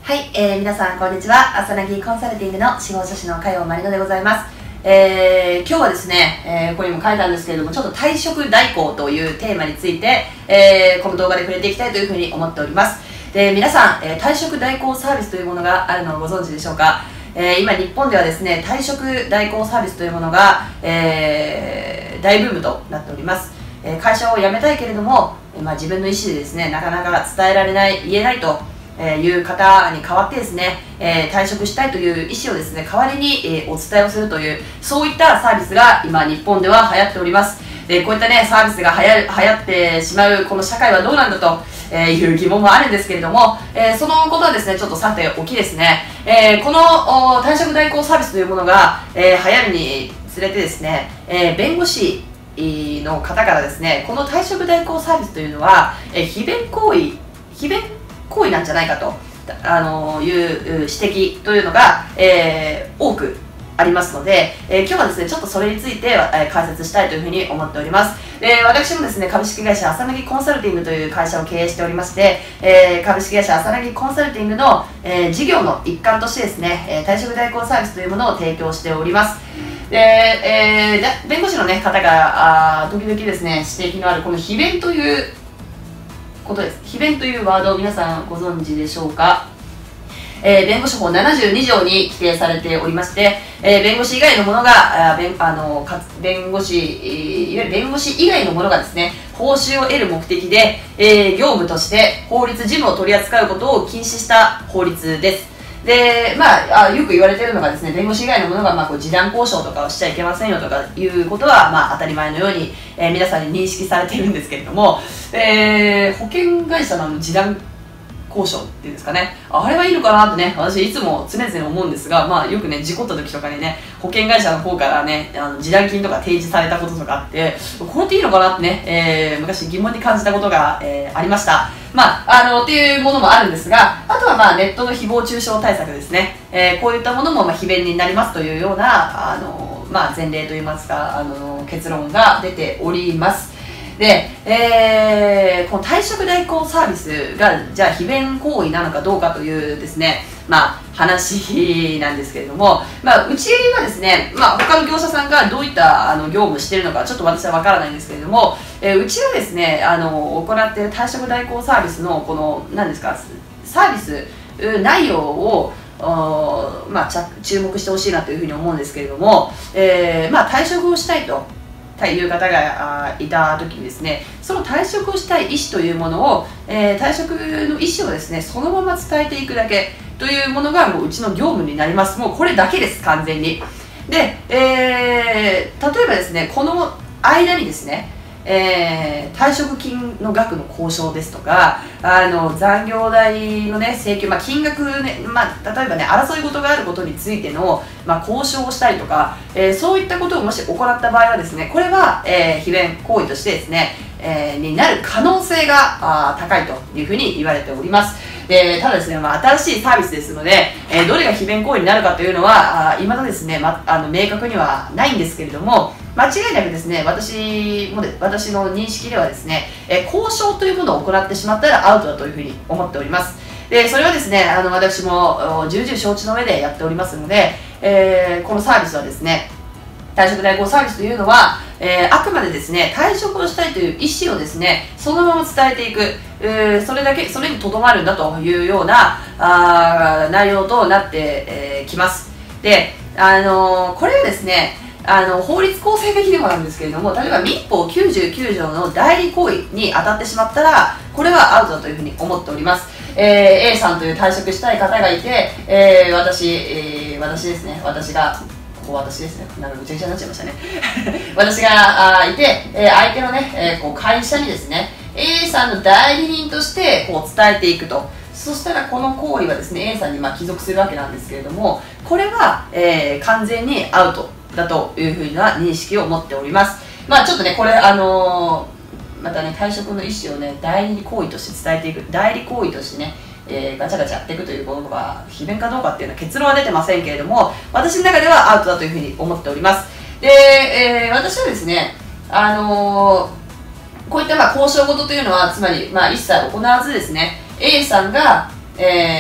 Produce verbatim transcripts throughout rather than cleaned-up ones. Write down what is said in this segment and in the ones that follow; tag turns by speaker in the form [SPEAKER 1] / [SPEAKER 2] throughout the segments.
[SPEAKER 1] はい、えー、皆さんこんにちは。朝なぎコンサルティングの司法書士の加陽まりのでございます。えー、今日はですね、えー、ここにも書いたんですけれども、ちょっと退職代行というテーマについて、えー、この動画で触れていきたいというふうに思っております。で、皆さん、えー、退職代行サービスというものがあるのをご存知でしょうか。えー、今日本ではですね、退職代行サービスというものが、えー、大ブームとなっております。えー、会社を辞めたいけれども、まあ、自分の意思でですね、なかなか伝えられない、言えないという方に代わってですね、えー、退職したいという意思をですね、代わりに、えー、お伝えをするという、そういったサービスが今日本では流行っております。で、こういったね、サービスが流行流行ってしまうこの社会はどうなんだという疑問もあるんですけれども、えー、そのことはですね、ちょっとさておきですね、えー、この退職代行サービスというものが、えー、流行るにつれてですね、えー、弁護士の方からですね、この退職代行サービスというのは、えー、非弁行為、非弁行為なんじゃないかとあのいう指摘というのが、えー、多くありますので、えー、今日はですねちょっとそれについて、えー、解説したいというふうに思っております。で、私もですね株式会社朝なぎコンサルティングという会社を経営しておりまして、えー、株式会社朝なぎコンサルティングの、えー、事業の一環としてですね、えー、退職代行サービスというものを提供しております。で、えー、弁護士の、ね、方があ時々ですね指摘のあるこの非弁ということです。非弁というワードを皆さんご存知でしょうか。えー、弁護士法ななじゅうに条に規定されておりまして、えー、弁護士以外のものがあ弁あのか弁護士いわゆる弁護士以外のものがですね報酬を得る目的で、えー、業務として法律事務を取り扱うことを禁止した法律です。で、まあ、あよく言われているのがですね、弁護士以外のものが、まあ、こう示談交渉とかをしちゃいけませんよとかいうことは、まあ、当たり前のように、えー、皆さんに認識されているんですけれども、えー、保険会社の示談交渉っていうんですかね、あれはいいのかなってね、私いつも常々思うんですが、まあ、よくね、事故った時とかにね、保険会社の方からね、あの示談金とか提示されたこととかあって、これっていいのかなってね、えー、昔疑問に感じたことが、えー、ありました。まあ、あの、っていうものもあるんですが、あとはまあ、ネットの誹謗中傷対策ですね。えー、こういったものもまあ非弁になりますというような、あの、まあ、前例といいますか、あの、結論が出ております。で、えー、この退職代行サービスがじゃあ非弁行為なのかどうかというですね、まあ、話なんですけれども、まあ、うちはですね、まあ、他の業者さんがどういったあの業務をしているのかちょっと私は分からないんですけれども、えー、うちはですねあの行っている退職代行サービスのこの何ですかサービス内容をまあ、注目してほしいなというふうに思うんですけれども、えーまあ、退職をしたいという方がいた時にですね、その退職をしたい意思というものを、えー、退職の意思をですねそのまま伝えていくだけというものがもううちの業務になります。もうこれだけです、完全に。で、えー、例えばですねこの間にですねえー、退職金の額の交渉ですとかあの残業代の、ね、請求、まあ、金額、ねまあ、例えば、ね、争い事があることについての、まあ、交渉をしたりとか、えー、そういったことをもし行った場合はですねこれは、えー、非弁行為としてですね、えー、になる可能性があ高いというふうに言われております。でただですね、まあ、新しいサービスですので、えー、どれが非弁行為になるかというのは未だですね、ま、あの明確にはないんですけれども、間違いなくですね私もで私の認識ではですね、えー、交渉というものを行ってしまったらアウトだというふうに思っております。でそれはですねあの私も重々承知の上でやっておりますので、えー、このサービスはですね退職代行サービスというのは、えー、あくまでですね退職をしたいという意思をですねそのまま伝えていく、えー、それだけそれにとどまるんだというようなあ内容となってき、えー、ます。で、あのー、これはですねあの法律構成的にもなんですけれども、例えば民法きゅうじゅうきゅう条の代理行為に当たってしまったらこれはアウトだというふうに思っております。えー、A さんという退職したい方がいて、えー、私、えー、私ですね私がここ私ですねなんかぐちゃぐちゃになっちゃいましたね私があいて、えー、相手のね、えー、こう会社にですね A さんの代理人としてこう伝えていくと。そしたらこの行為はですね A さんにまあ帰属するわけなんですけれども、これは、えー、完全にアウトだというふうな認識を持っております。まあちょっとねこれあのー、またね退職の意思をね代理行為として伝えていく代理行為としてね、えー、ガチャガチャやっていくということが非弁かどうかっていうのは結論は出てませんけれども、私の中ではアウトだというふうに思っております。で、えー、私はですねあのー、こういったまあ交渉事というのはつまりまあ一切行わずですね A さんが、えー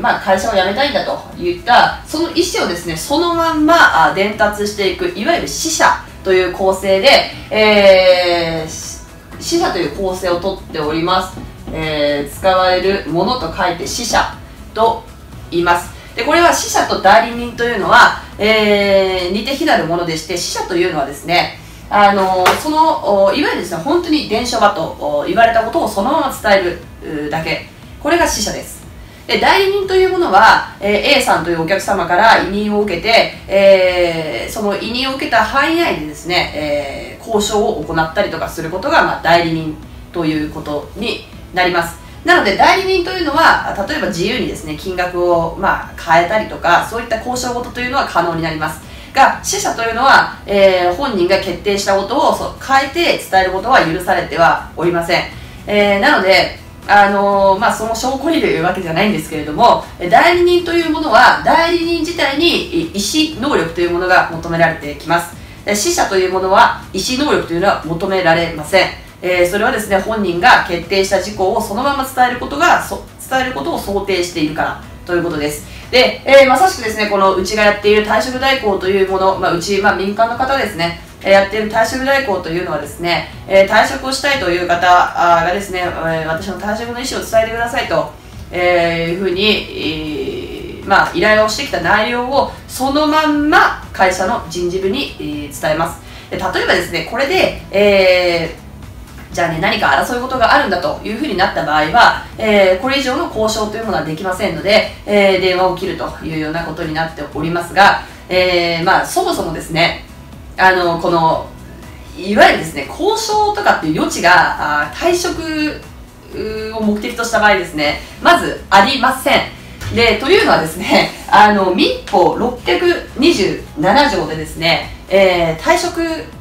[SPEAKER 1] まあ、会社を辞めたいんだといったその意思をですねそのまんまあ伝達していく、いわゆる使者という構成で、えー、使者という構成をとっております。えー、使われるものと書いて使者と言います。でこれは使者と代理人というのは、えー、似て非なるものでして、使者というのはですね、あのそのいわゆるですね本当に伝書場と言われたことをそのまま伝えるだけ、これが使者です。で代理人というものは、えー、A さんというお客様から委任を受けて、えー、その委任を受けた範囲内でですね、えー、交渉を行ったりとかすることが、まあ、代理人ということになります。なので代理人というのは例えば自由にですね金額をまあ変えたりとか、そういった交渉事というのは可能になりますが、使者というのは、えー、本人が決定したことをそう変えて伝えることは許されてはおりません。えー、なのであのーまあ、その証拠にというわけじゃないんですけれども、代理人というものは代理人自体に意思能力というものが求められてきます。使者というものは意思能力というのは求められません。えー、それはですね本人が決定した事項をそのまま伝えることがそ伝えることを想定しているからということです。で、えー、まさしくですねこのうちがやっている退職代行というもの、まあ、うち、まあ、民間の方ですねやっている退職代行というのはですね、えー、退職をしたいという方がですね、えー、私の退職の意思を伝えてくださいと、えー、いうふうに、えーまあ、依頼をしてきた内容をそのまんま会社の人事部に、えー、伝えます。で例えばですねこれで、えーじゃあね、何か争うことがあるんだというふうになった場合は、えー、これ以上の交渉というものはできませんので、えー、電話を切るというようなことになっておりますが、えーまあ、そもそもですね、あのこのいわゆるですね交渉とかっていう余地があ退職を目的とした場合ですねまずありません。でというのはですねあの民法ろっぴゃくにじゅうなな条でですね、えー、退職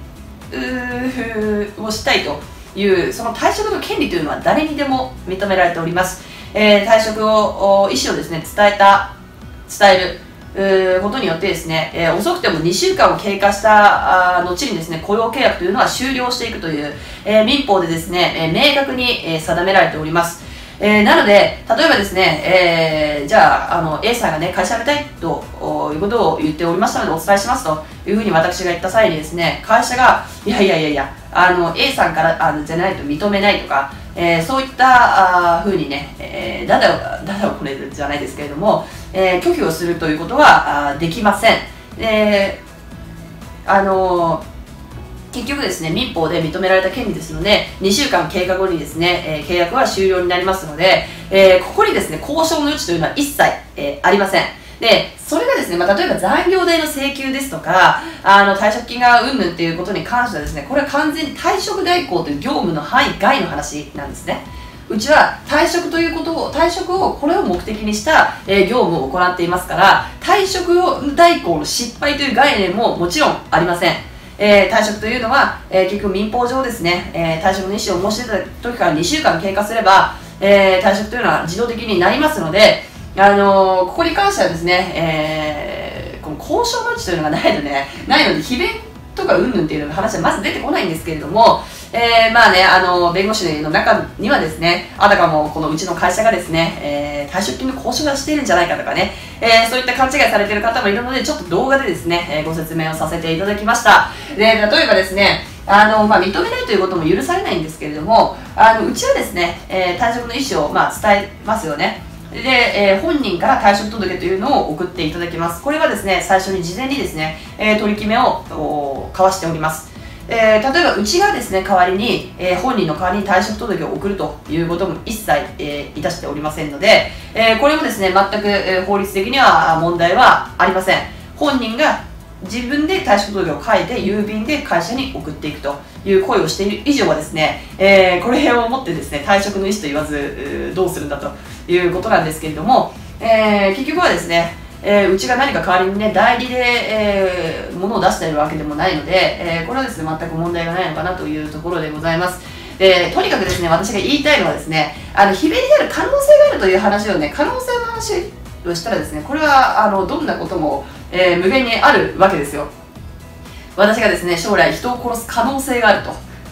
[SPEAKER 1] をしたいというその退職の権利というのは誰にでも認められております。えー、退職を意思をですね伝えた伝えることによってですね、えー、遅くてもにしゅうかんを経過した後にですね雇用契約というのは終了していくという、えー、民法でですね、えー、明確に、えー、定められております。えー、なので例えばですね、えー、じゃあ、あの A さんがね会社辞めたいということを言っておりましたのでお伝えしますというふうに私が言った際にですね会社がいやいやいやいやあの A さんからあのじゃないと認めないとか、えー、そういったふうにね、えー、だだをだだをこねるじゃないですけれども、えー、拒否をするということはあできません。えー、あのー結局ですね民法で認められた権利ですのでにしゅうかん経過後にですね、えー、契約は終了になりますので、えー、ここにですね交渉の余地というのは一切、えー、ありません。でそれがですね、まあ、例えば残業代の請求ですとかあの退職金がうんぬんということに関してはですねこれは完全に退職代行という業務の範囲外の話なんですね。うちは退職ということを退職をこれを目的にした、えー、業務を行っていますから退職代行の失敗という概念ももちろんありません。えー、退職というのは、えー、結局民法上ですね、えー、退職の意思を申し出た時からにしゅうかん経過すれば、えー、退職というのは自動的になりますので、あのー、ここに関してはですね、えー、この交渉の余地というのがないので、ないので、非弁とかうんぬんっていうの話はまず出てこないんですけれども、えー、まあね、あの弁護士の中にはですね、あたかもこのうちの会社がですね、えー、退職金の交渉がしているんじゃないかとかね、えー、そういった勘違いされている方もいるので、ちょっと動画でですね、えー、ご説明をさせていただきました。で、例えばですね、あのまあ、認めないということも許されないんですけれども、あのうちはですね、えー、退職の意思を、まあ、伝えますよね。で、えー、本人から退職届というのを送っていただきます。これはですね、最初に事前にですね、えー、取り決めを交わしております。えー、例えばうちがですね代わりに、えー、本人の代わりに退職届を送るということも一切、えー、いたしておりませんので、えー、これもですね全く、えー、法律的には問題はありません。本人が自分で退職届を書いて郵便で会社に送っていくという行為をしている以上はですね、えー、これをもってですね退職の意思と言わずどうするんだということなんですけれども、えー、結局はですねえー、うちが何か代わりにね代理で、えー、物を出しているわけでもないので、えー、これはですね全く問題がないのかなというところでございます。でとにかくですね私が言いたいのはですねあの非弁である可能性があるという話をね可能性の話をしたらですねこれはあのどんなことも、えー、無限にあるわけですよ。私がですね将来人を殺す可能性があると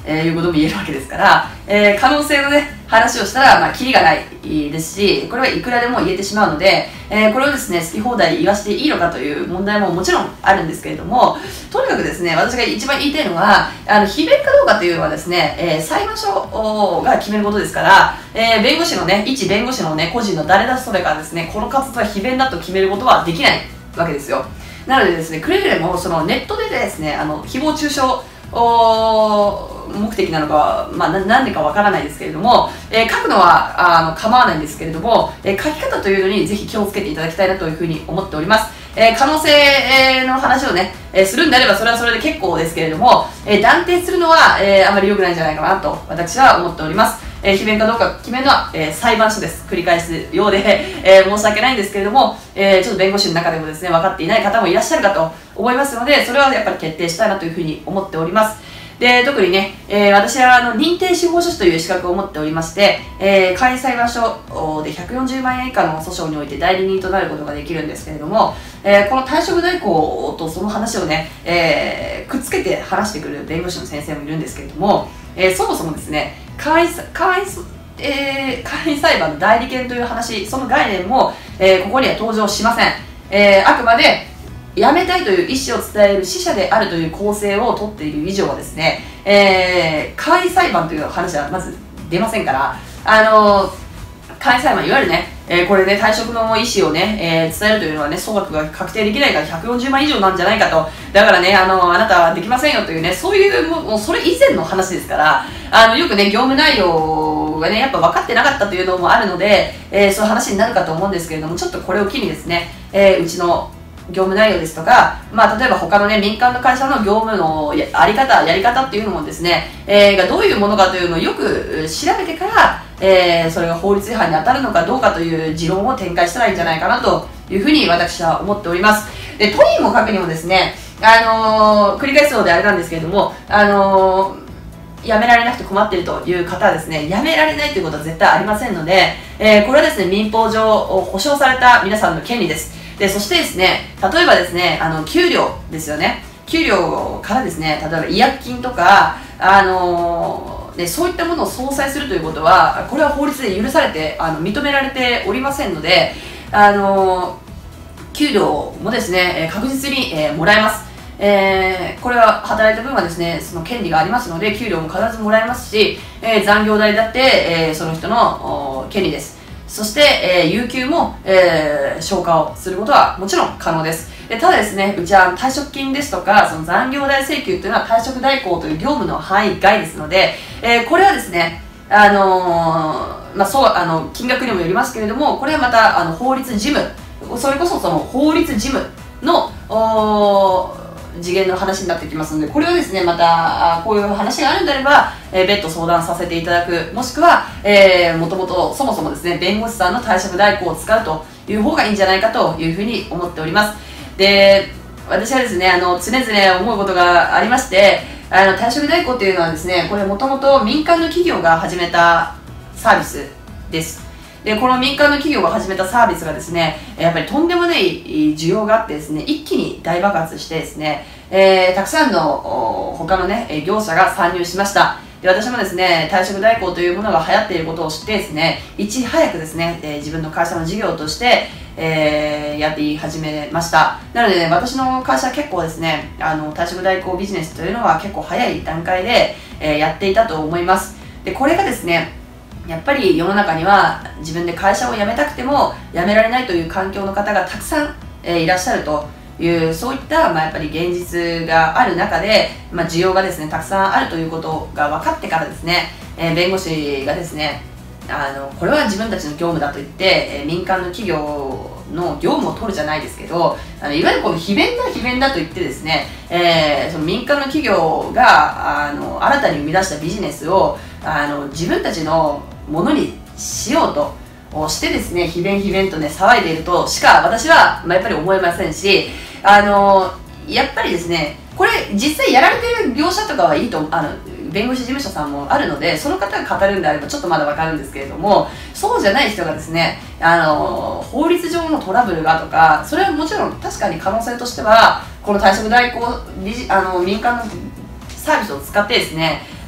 [SPEAKER 1] えー、いうことも言えるわけですから、えー、可能性のね、話をしたら、まあ、キリがないですし、これはいくらでも言えてしまうので、えー、これをですね、好き放題言わせていいのかという問題ももちろんあるんですけれども、とにかくですね、私が一番言いたいのは、あの、非弁かどうかというのはですね、えー、裁判所が決めることですから、えー、弁護士のね、一弁護士のね、個人の誰だそれかですね、この活動は非弁だと決めることはできないわけですよ。なのでですね、くれぐれもそのネットでですね、あの、誹謗中傷目的なのか、まあ、ななんでかわからないですけれども、えー、書くのはあの構わないんですけれども、えー、書き方というのにぜひ気をつけていただきたいなというふうに思っております。えー、可能性の話をね、えー、するんであればそれはそれで結構ですけれども、えー、断定するのは、えー、あまり良くないんじゃないかなと私は思っております。えー、非弁かどうか決めるのは、えー、裁判所です。繰り返すようで、えー、申し訳ないんですけれども、えー、ちょっと弁護士の中でもですね、分かっていない方もいらっしゃるかと思いますので、それはやっぱり決定したいなというふうに思っております。で、特にね、えー、私はあの認定司法書士という資格を持っておりまして、えー、簡易裁判所でひゃくよんじゅうまんえん以下の訴訟において代理人となることができるんですけれども、えー、この退職代行とその話をね、えー、くっつけて話してくる弁護士の先生もいるんですけれども、えー、そもそもですね、簡易、簡易、えー、簡易裁判の代理権という話、その概念も、えー、ここには登場しません。えー、あくまで辞めたいという意思を伝える使者であるという構成をとっている以上はですね、えー、簡易裁判という話はまず出ませんから、あのー、簡易裁判、いわゆるね、えー、これね、退職の意思をね、えー、伝えるというのはね、総額が確定できないからひゃくよんじゅうまん以上なんじゃないかと、だからね、あのー、あなたはできませんよというね、そういう、もうそれ以前の話ですから、あの、よくね、業務内容がね、やっぱ分かってなかったというのもあるので、えー、そういう話になるかと思うんですけれども、ちょっとこれを機にですね、えー、うちの業務内容ですとか、まあ、例えば他のね、民間の会社の業務のやあり方、やり方っていうのもですね、えー、がどういうものかというのをよく調べてから、えー、それが法律違反に当たるのかどうかという持論を展開したらいいんじゃないかなというふうに私は思っております。で、とにもかくにもですね、あのー、繰り返すのであれなんですけれども、あのー、辞められなくて困っているという方はですね、辞められないということは絶対ありませんので、えー、これはですね、民法上保障された皆さんの権利です。で、そしてですね、例えばですね、あの、給料ですよね。給料からですね、例えば違約金とか、あのー、ね、そういったものを相殺するということは、これは法律で許されて、あの、認められておりませんので、あのー、給料もですね、確実に、えー、もらえます。えー、これは働いた分はですね、その権利がありますので、給料も必ずもらえますし、えー、残業代だって、えー、その人の権利です。そして、えー、有給も、えー、消化をすることはもちろん可能です。で、ただですね、うちは退職金ですとか、その残業代請求というのは退職代行という業務の範囲外ですので、えー、これはですね、あのー、まあ、そう、あの、金額にもよりますけれども、これはまた、あの、法律事務、それこそその法律事務の、次元の話になってきますので、これをですね、また、こういう話があるんであれば、えー、別途相談させていただく、もしくは、えー、もともと、そもそもですね、弁護士さんの退職代行を使うという方がいいんじゃないかというふうに思っております。で、私はですね、あの、常々思うことがありまして、あの、退職代行というのはですね、これもともと民間の企業が始めたサービスです。で、この民間の企業が始めたサービスがですね、やっぱりとんでもない需要があってですね、一気に大爆発してですね、えー、たくさんの他のね、業者が参入しました。で、私もですね、退職代行というものが流行っていることを知ってですね、いち早くですね、えー、自分の会社の事業として、えー、やってい始めました。なのでね、私の会社は結構ですね、あの、退職代行ビジネスというのは結構早い段階で、えー、やっていたと思います。で、これがですね、やっぱり世の中には自分で会社を辞めたくても辞められないという環境の方がたくさん、えー、いらっしゃるというそういった、まあ、やっぱり現実がある中で、まあ、需要がですねたくさんあるということが分かってからですね、えー、弁護士がですねあのこれは自分たちの業務だと言って、えー、民間の企業の業務を取るじゃないですけどあのいわゆるこの非弁だ非弁だと言ってですね、えー、その民間の企業があの新たに生み出したビジネスをあの自分たちのものにしようとしてですね非弁非弁とね騒いでいるとしか私は、まあ、やっぱり思えませんしあのやっぱりですねこれ実際やられてる業者とかはいいとあの弁護士事務所さんもあるのでその方が語るんであればちょっとまだわかるんですけれどもそうじゃない人がですねあの法律上のトラブルがとかそれはもちろん確かに可能性としてはこの退職代行あの民間のサービスを使ってですね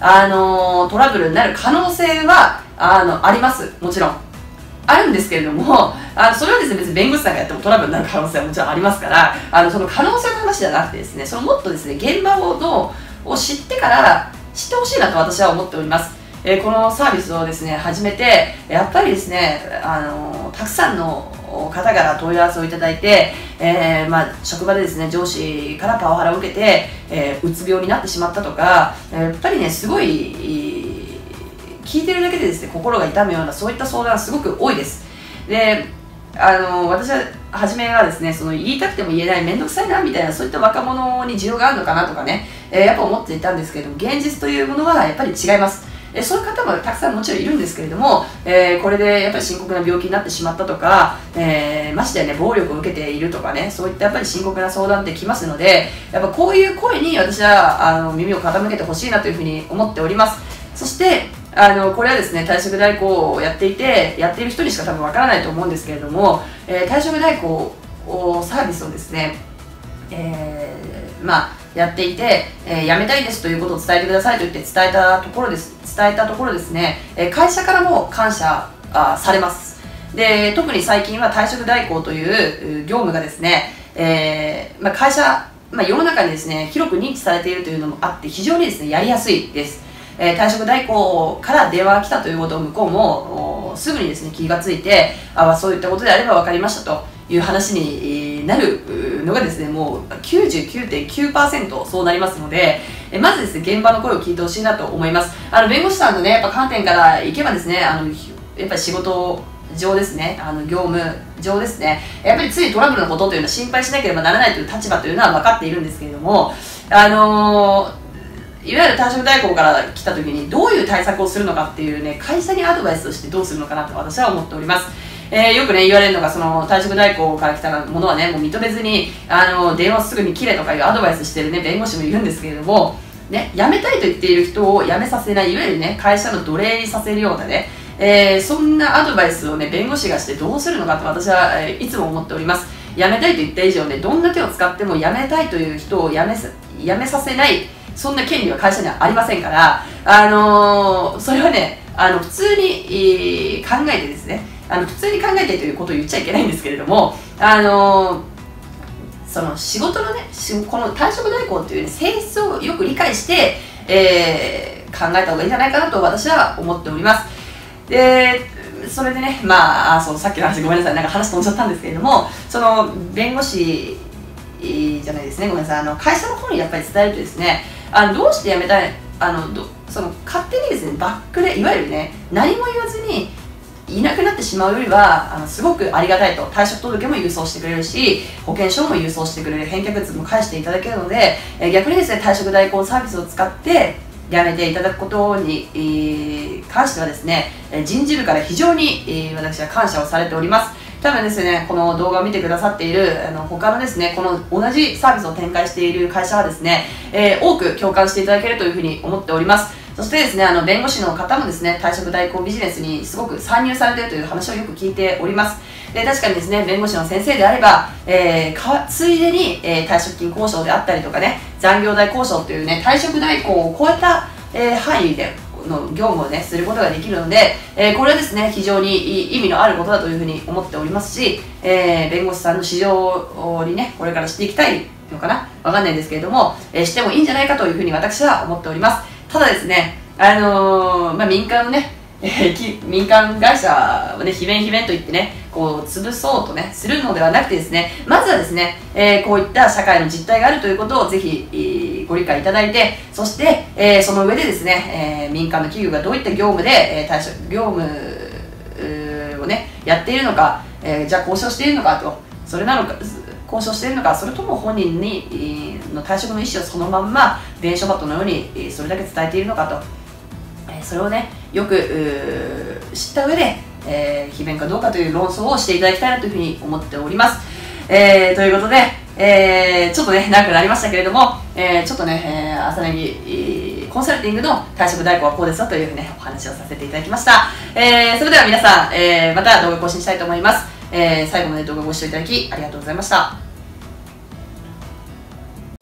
[SPEAKER 1] あのトラブルになる可能性はあのあります。もちろんあるんですけれども、あのそれはですね、別に弁護士さんがやってもトラブルになる可能性はもちろんありますから、あのその可能性の話じゃなくてですね、そのもっとですね、現場をどうを知ってから知ってほしいなと私は思っております。えー、このサービスをですね、始めて、やっぱりですね、あのたくさんの方から問い合わせをいただいて、えーまあ、職場でですね、上司からパワハラを受けて、えー、うつ病になってしまったとか、やっぱりね、すごい、聞いてるだけでですね、心が痛むようなそういった相談がすごく多いです。で、あの私は初めはですね、その言いたくても言えない面倒くさいなみたいな、そういった若者に需要があるのかなとかね、えー、やっぱ思っていたんですけれども、現実というものはやっぱり違います。えー、そういう方もたくさんもちろんいるんですけれども、えー、これでやっぱり深刻な病気になってしまったとか、えー、ましてやね、暴力を受けているとかね、そういったやっぱり深刻な相談ってきますので、やっぱこういう声に私はあの耳を傾けてほしいなというふうに思っております。そしてあのこれはですね、退職代行をやっていてやっている人にしか多分わからないと思うんですけれども、えー、退職代行をサービスをですね、えー、まあやっていて、えー、辞めたいですということを伝えてくださいと言って伝えたところです伝えたところですね、えー、会社からも感謝あされます。で、特に最近は退職代行という業務がですね、えーまあ、会社、まあ、世の中にですね広く認知されているというのもあって、非常にですねやりやすいです。えー、退職代行から電話が来たということを向こうもすぐにですね気がついて、あそういったことであれば分かりましたという話になるのがですね、もう きゅうじゅうきゅうてんきゅうパーセント そうなりますので、えまずですね現場の声を聞いてほしいなと思います。あの弁護士さんのねやっぱ観点からいけばですね、あのやっぱり仕事上ですね、あの業務上ですね、やっぱりついトラブルのことというのは心配しなければならないという立場というのは分かっているんですけれども、あのーいわゆる退職代行から来た時にどういう対策をするのかっていうね、会社にアドバイスとしてどうするのかなと私は思っております。えー、よくね言われるのが、その退職代行から来たものはねもう認めずにあの電話すぐに切れとかいうアドバイスしてるね弁護士もいるんですけれどもね、辞めたいと言っている人を辞めさせない、いわゆるね会社の奴隷にさせるようなね、えー、そんなアドバイスをね弁護士がしてどうするのかと私は、えー、いつも思っております。辞めたいと言った以上ね、どんな手を使っても辞めたいという人を辞めさ辞めさせない、そんな権利は会社にはありませんから、あのー、それはねあの普通に、えー、考えてですね、あの普通に考えてということを言っちゃいけないんですけれども、あのー、その仕事のねこの退職代行という、ね、性質をよく理解して、えー、考えた方がいいんじゃないかなと私は思っております。でそれでね、まあ、あそうさっきの話ごめんなさい、なんか話飛んじゃったんですけれども、その弁護士じゃないですね、ごめんなさい、あの会社の方にやっぱり伝えるとですね、あのどうして辞めたい、あのどその勝手にですねバックでいわゆるね何も言わずにいなくなってしまうよりは、あのすごくありがたいと、退職届も郵送してくれるし保険証も郵送してくれる、返却物も返していただけるので、え逆にですね退職代行サービスを使って辞めていただくことに、えー、関してはですね人事部から非常に、えー、私は感謝をされております。多分ですね、この動画を見てくださっているあの他のですね、この同じサービスを展開している会社はですね、えー、多く共感していただけるというふうに思っております。そしてですね、あの弁護士の方もですね、退職代行ビジネスにすごく参入されているという話をよく聞いております。で確かにですね、弁護士の先生であれば、えー、かついでに、えー、退職金交渉であったりとかね、残業代交渉というね、退職代行を超えた、えー、範囲での業務をねすることができるので、えー、これはですね非常に意味のあることだというふうに思っておりますし、えー、弁護士さんの市場にねこれからしていきたいのかな、わかんないんですけれども、えー、してもいいんじゃないかというふうに私は思っております。ただですね、あのー、まあ、民間のね、えー、民間会社をねひめんひめんと言ってねこう潰そうとねするのではなくてですね、まずはですね、えー、こういった社会の実態があるということをぜひ、えーご理解いただいて、そして、えー、その上でですね、えー、民間の企業がどういった業務で、えー、対象業務をねやっているのか、えー、じゃあ交渉しているのかと、それなのか交渉しているのか、それとも本人に、えー、の退職の意思をそのまんま伝書バトのように、えー、それだけ伝えているのかと、えー、それをねよく知った上で、えー、非弁かどうかという論争をしていただきたいなというふうに思っております。えー、ということで、えー、ちょっとね長くなりましたけれども、えー、ちょっとね、えー、朝凪コンサルティングの退職代行はこうですよというねお話をさせていただきました。えー、それでは皆さん、えー、また動画更新したいと思います。えー、最後まで動画ご視聴いただきありがとうございました。いつも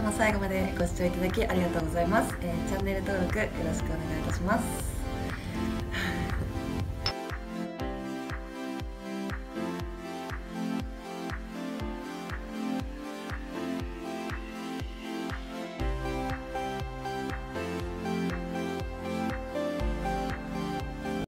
[SPEAKER 1] も最後までご視聴いただきありがとうございます。えーチャンネル登録よろしくお願いいたします。